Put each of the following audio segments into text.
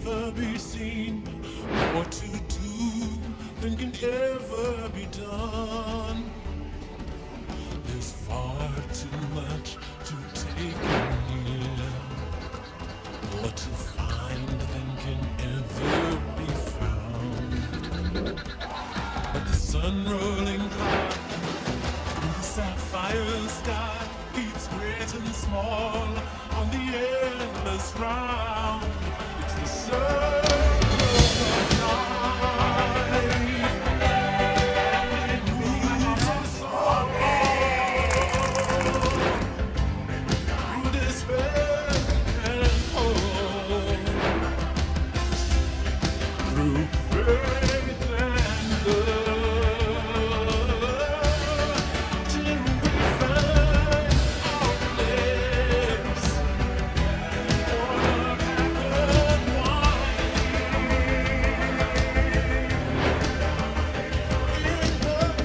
ever be seen, more to do than can ever be done. There's far too much to take in here, more to find than can ever be found. But the sun rolling high through the sapphire sky keeps great and small on the endless round. It's the circle of life, and it moves us all through despair and hope, through faith and love, till we find our place for the happy one in the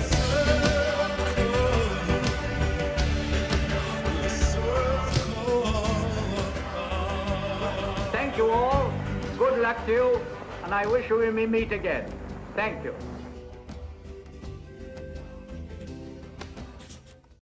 circle of life. Thank you all. Good luck to you, and I wish we may meet again. Thank you.